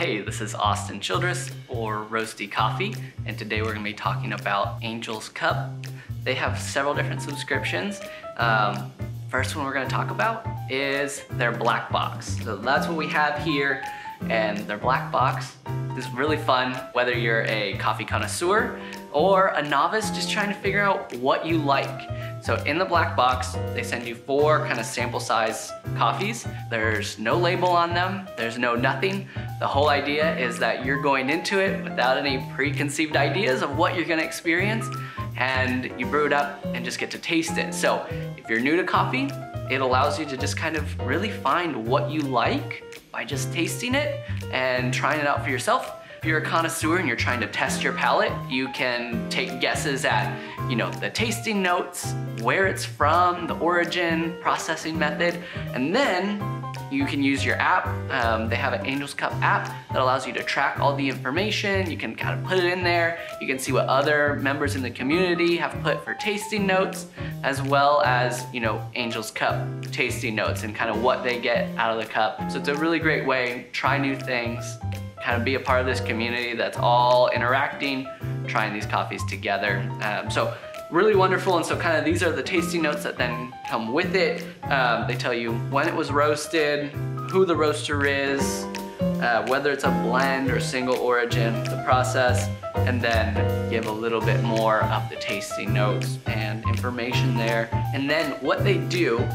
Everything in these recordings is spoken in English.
Hey, this is Austin Childress for Roasty Coffee, and today we're gonna be talking about Angel's Cup. They have several different subscriptions. First one we're gonna talk about is their black box. So that's what we have here, and their black box is really fun, whether you're a coffee connoisseur or a novice just trying to figure out what you like. So in the black box, they send you 4 kind of sample size coffees. There's no label on them, there's no nothing. The whole idea is that you're going into it without any preconceived ideas of what you're gonna experience, and you brew it up and just get to taste it. So if you're new to coffee, it allows you to just kind of really find what you like by just tasting it and trying it out for yourself. If you're a connoisseur and you're trying to test your palate, you can take guesses at, the tasting notes, where it's from, the origin, processing method, and then you can use your app. They have an Angel's Cup app that allows you to track all the information. You can kind of put it in there. You can see what other members in the community have put for tasting notes, as well as, Angel's Cup tasting notes and kind of what they get out of the cup. So it's a really great way, try new things, kind of be a part of this community that's all interacting, trying these coffees together. So really wonderful, and so kind of these are the tasting notes that then come with it. They tell you when it was roasted, who the roaster is, whether it's a blend or single origin, the process, and then give a little bit more of the tasting notes and information there. And then what they do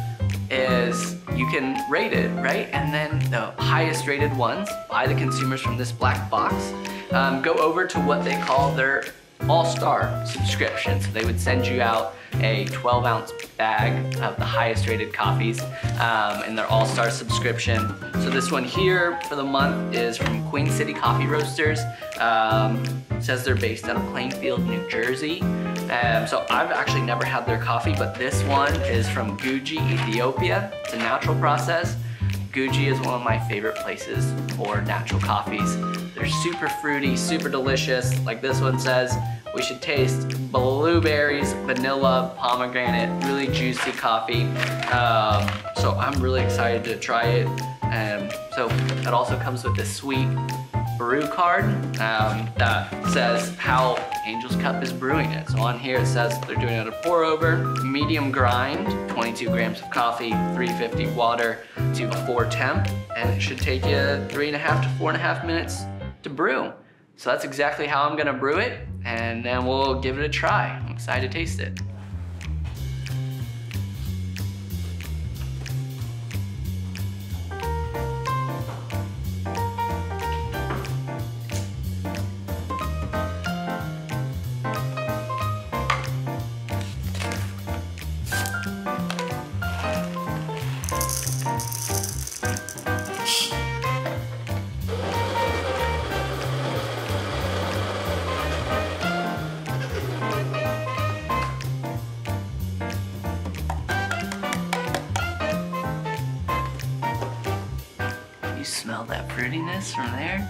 is you can rate it, right? And then the highest rated ones by the consumers from this black box go over to what they call their all-star subscription. So they would send you out a 12-ounce bag of the highest rated coffees in their all-star subscription. So this one here for the month is from Queen City Coffee Roasters. It says they're based out of Plainfield, New Jersey. So I've actually never had their coffee, but this one is from Guji, Ethiopia. It's a natural process. Guji is one of my favorite places for natural coffees. They're super fruity, super delicious. Like this one says, we should taste blueberries, vanilla, pomegranate, really juicy coffee. So I'm really excited to try it. So it also comes with this sweet brew card that says how Angel's Cup is brewing it. So on here it says they're doing it at a pour over, medium grind, 22 grams of coffee, 350 water to a 4 temp, and it should take you 3.5 to 4.5 minutes to brew. So that's exactly how I'm gonna brew it, and then we'll give it a try. I'm excited to taste it. You smell that fruitiness from there?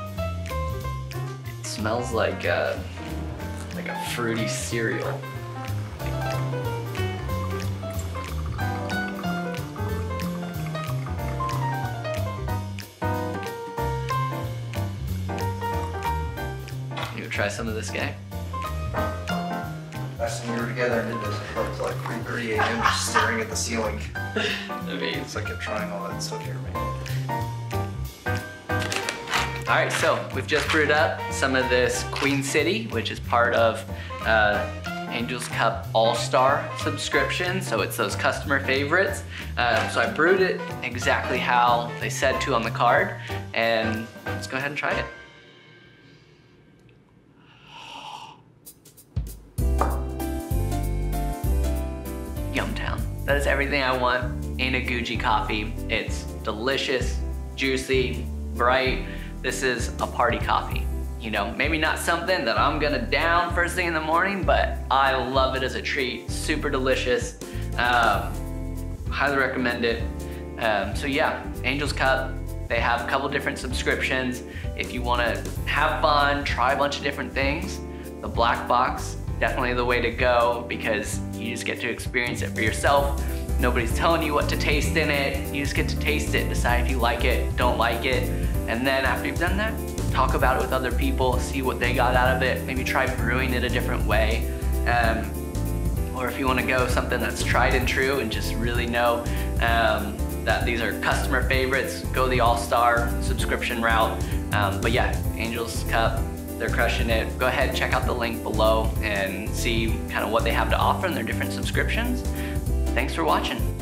It smells like a fruity cereal. You go try some of this, guy? Last time we were together and did this, it was like 3:30 a.m. just staring at the ceiling. I mean, It's like I'm trying all that stuff here, man. all right, so we've just brewed up some of this Queen City, which is part of Angel's Cup All-Star subscription. So it's those customer favorites. So I brewed it exactly how they said to on the card, and let's go ahead and try it. Yumtown. That is everything I want in a Guji coffee. It's delicious, juicy, bright. This is a party coffee. Maybe not something that I'm gonna down first thing in the morning, but I love it as a treat. Super delicious. Highly recommend it. So yeah, Angel's Cup, they have a couple different subscriptions. If you wanna have fun, try a bunch of different things, the black box, definitely the way to go, because you just get to experience it for yourself. Nobody's telling you what to taste in it. You just get to taste it, decide if you like it, don't like it. And then after you've done that, talk about it with other people, see what they got out of it. Maybe try brewing it a different way. Or if you want to go something that's tried and true and just really know that these are customer favorites, go the all-star subscription route. But yeah, Angel's Cup, they're crushing it. Go ahead, check out the link below and see kind of what they have to offer in their different subscriptions. Thanks for watching.